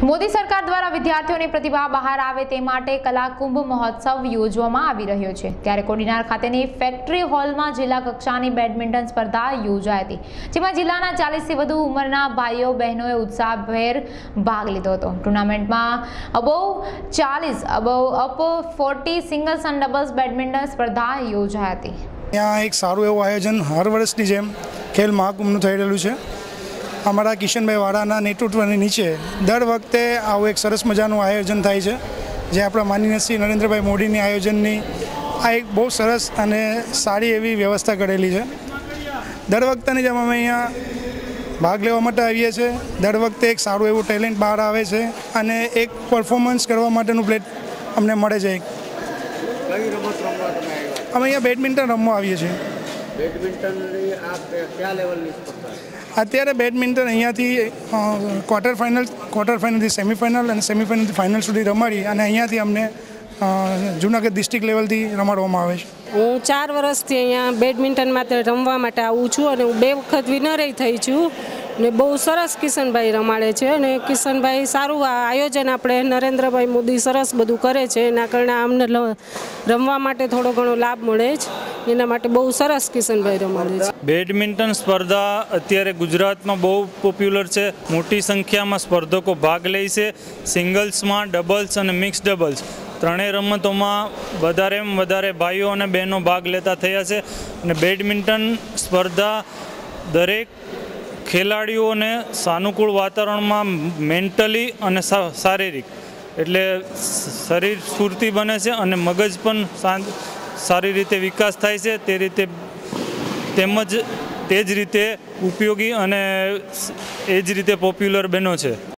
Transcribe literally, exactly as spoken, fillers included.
મોદી સરકાર દ્વારા વિદ્યાર્થીઓની પ્રતિભા બહાર આવે તે માટે કલાકુંભ મહોત્સવ યોજવામાં આવી રહ્યો છે। ત્યારે કોડીનાર ખાતેની ફેક્ટરી હોલમાં જિલ્લા કક્ષાની બેડમિન્ટન સ્પર્ધા યોજાઈ હતી, જેમાં જિલ્લાના ચાલીસથી વધુ ઉંમરના ભાઈઓ બહેનોએ ઉત્સાહભેર ભાગ લીધો હતો। ટુર્નામેન્ટમાં અબોવ ચાલીસ અબોવ અપ ફોર્ટી સિંગલ્સ અને ડબલ્સ બેડમિન્ટન સ્પર્ધા યોજાઈ હતી। यहाँ एक सारू एवं आयोजन हर वर्षनी जेम खेल महाकुंभનું થઈ રહેલું છે। અમારા કિશનભાઈ વાળાના નેતૃત્વની નીચે દર વખતે આવું એક સરસ મજાનું આયોજન થાય છે, જે આપણા માનનીય શ્રી નરેન્દ્રભાઈ મોદીની આયોજનની આ એક બહુ સરસ અને સારી એવી વ્યવસ્થા કરેલી છે। દર વખતની જેમ અમે અહીંયા ભાગ લેવા માટે આવીએ છીએ। દર વખતે એક સારું એવું ટેલેન્ટ બહાર આવે છે અને એક પરફોર્મન્સ કરવા માટેનું પ્લેટ અમને મળે છે। અમે અહીંયા બેડમિન્ટન રમવા આવીએ છીએ। બેડમિન્ટનની આ કયા લેવલની સ્પર્ધા? અત્યારે બેડમિન્ટન અહીંયાથી ક્વાર્ટર ફાઇનલ ક્વાર્ટર ફાઇનલથી સેમિફાઇનલ અને સેમિફાઇનલથી ફાઇનલ સુધી રમાડી અને અહીંયાથી અમને જૂનાગઢ ડિસ્ટ્રિક્ટ લેવલથી રમાડવામાં આવે છે। હું ચાર વર્ષથી અહીંયા બેડમિન્ટન માટે રમવા માટે આવું છું અને હું બે વખત વિનરે થઈ છું ને બહુ સરસ કિશનભાઈ રમાડે છે અને કિશનભાઈ સારું આ આયોજન આપણે નરેન્દ્રભાઈ મોદી સરસ બધું કરે છે, એના કારણે અમને રમવા માટે થોડો ઘણો લાભ મળે છે, એના માટે બહુ સરસ કિશનભાઈ રમાડે છે। બેડમિન્ટન સ્પર્ધા અત્યારે ગુજરાતમાં બહુ પોપ્યુલર છે, મોટી સંખ્યામાં સ્પર્ધકો ભાગ લે છે। સિંગલ્સમાં, ડબલ્સ અને મિક્સ ડબલ્સ ત્રણેય રમતોમાં વધારેમાં વધારે ભાઈઓ અને બહેનો ભાગ લેતા થયા છે અને બેડમિન્ટન સ્પર્ધા દરેક ખેલાડીઓને સાનુકૂળ વાતાવરણમાં મેન્ટલી અને શારીરિક એટલે શરીર સ્ફૂર્તિ બને છે અને મગજ પણ શાંત સારી રીતે વિકાસ થાય છે, તે રીતે તેમજ તે જ રીતે ઉપયોગી અને એ જ રીતે પોપ્યુલર બન્યો છે।